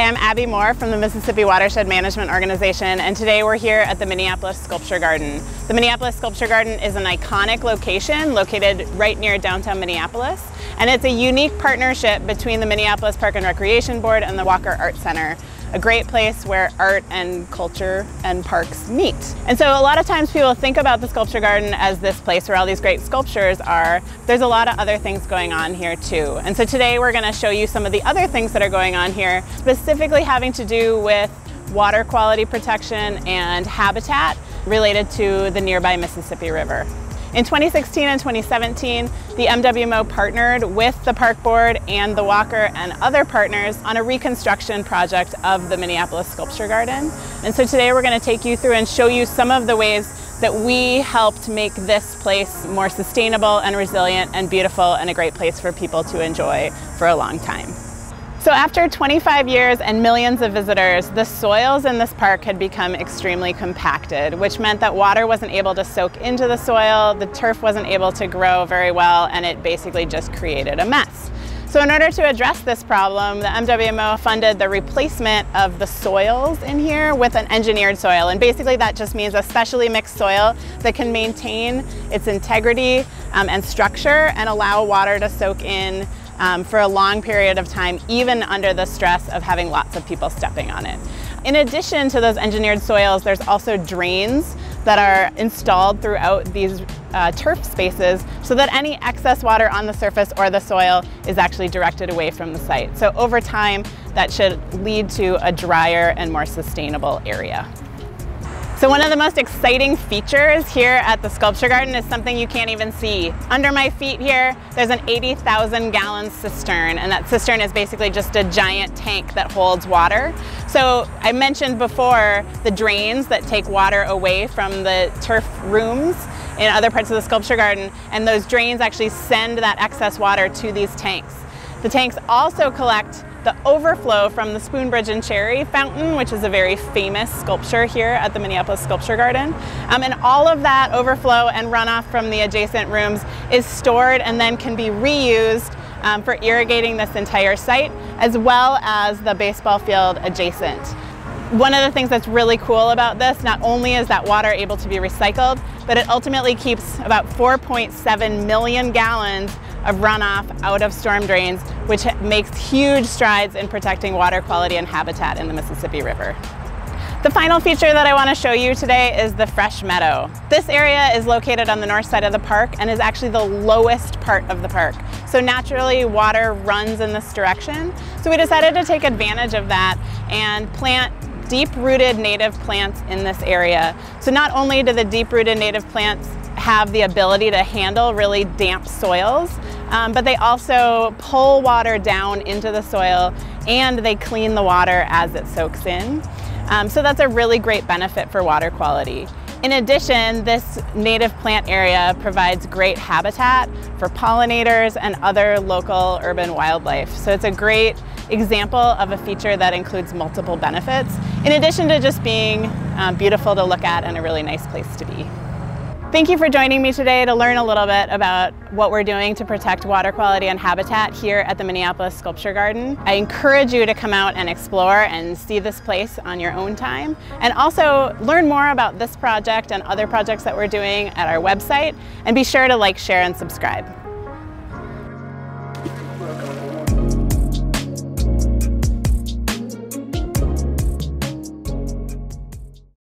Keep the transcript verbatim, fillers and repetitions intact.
Hi, I'm Abby Moore from the Mississippi Watershed Management Organization, and today we're here at the Minneapolis Sculpture Garden. The Minneapolis Sculpture Garden is an iconic location located right near downtown Minneapolis, and it's a unique partnership between the Minneapolis Park and Recreation Board and the Walker Art Center. A great place where art and culture and parks meet. And so a lot of times people think about the Sculpture Garden as this place where all these great sculptures are. There's a lot of other things going on here too. And so today we're going to show you some of the other things that are going on here, specifically having to do with water quality protection and habitat related to the nearby Mississippi River. In twenty sixteen and twenty seventeen, the M W M O partnered with the Park Board and the Walker and other partners on a reconstruction project of the Minneapolis Sculpture Garden. And so today we're going to take you through and show you some of the ways that we helped make this place more sustainable and resilient and beautiful and a great place for people to enjoy for a long time. So after twenty-five years and millions of visitors, the soils in this park had become extremely compacted, which meant that water wasn't able to soak into the soil, the turf wasn't able to grow very well, and it basically just created a mess. So in order to address this problem, the M W M O funded the replacement of the soils in here with an engineered soil. And basically that just means a specially mixed soil that can maintain its integrity um, and structure and allow water to soak in Um, for a long period of time, even under the stress of having lots of people stepping on it. In addition to those engineered soils, there's also drains that are installed throughout these uh, turf spaces so that any excess water on the surface or the soil is actually directed away from the site. So over time, that should lead to a drier and more sustainable area. So one of the most exciting features here at the Sculpture Garden is something you can't even see. Under my feet here, there's an eighty thousand gallon cistern, and that cistern is basically just a giant tank that holds water. So I mentioned before the drains that take water away from the turf rooms in other parts of the Sculpture Garden, and those drains actually send that excess water to these tanks. The tanks also collect the overflow from the Spoonbridge and Cherry fountain, which is a very famous sculpture here at the Minneapolis Sculpture Garden. Um, and all of that overflow and runoff from the adjacent rooms is stored and then can be reused um, for irrigating this entire site, as well as the baseball field adjacent. One of the things that's really cool about this, not only is that water able to be recycled, but it ultimately keeps about four point seven million gallons of runoff out of storm drains, which makes huge strides in protecting water quality and habitat in the Mississippi River. The final feature that I want to show you today is the fresh meadow. This area is located on the north side of the park and is actually the lowest part of the park. So naturally water runs in this direction. So we decided to take advantage of that and plant deep-rooted native plants in this area. So not only do the deep-rooted native plants have the ability to handle really damp soils, um, but they also pull water down into the soil and they clean the water as it soaks in. Um, so that's a really great benefit for water quality. In addition, this native plant area provides great habitat for pollinators and other local urban wildlife. So it's a great example of a feature that includes multiple benefits, in addition to just being um, beautiful to look at and a really nice place to be. Thank you for joining me today to learn a little bit about what we're doing to protect water quality and habitat here at the Minneapolis Sculpture Garden. I encourage you to come out and explore and see this place on your own time, and also learn more about this project and other projects that we're doing at our website, and be sure to like, share, and subscribe.